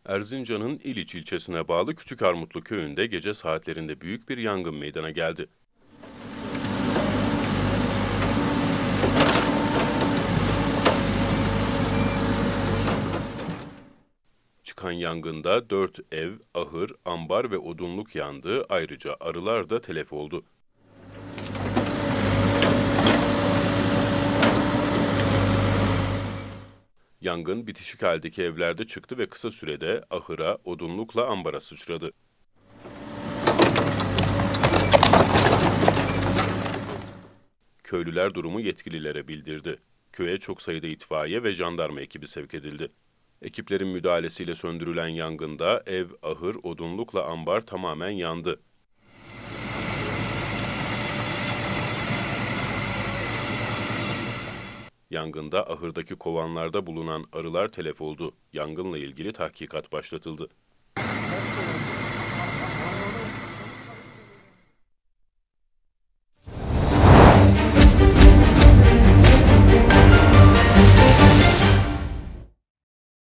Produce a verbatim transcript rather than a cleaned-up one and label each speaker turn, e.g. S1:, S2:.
S1: Erzincan'ın İliç ilçesine bağlı Küçükarmutlu köyünde gece saatlerinde büyük bir yangın meydana geldi. Çıkan yangında dört ev, ahır, ambar ve odunluk yandı, ayrıca arılar da telef oldu. Yangın bitişik haldeki evlerde çıktı ve kısa sürede ahıra, odunlukla ambara sıçradı. Köylüler durumu yetkililere bildirdi. Köye çok sayıda itfaiye ve jandarma ekibi sevk edildi. Ekiplerin müdahalesiyle söndürülen yangında ev, ahır, odunlukla ambar tamamen yandı. Yangında ahırdaki kovanlarda bulunan arılar telef oldu. Yangınla ilgili tahkikat başlatıldı.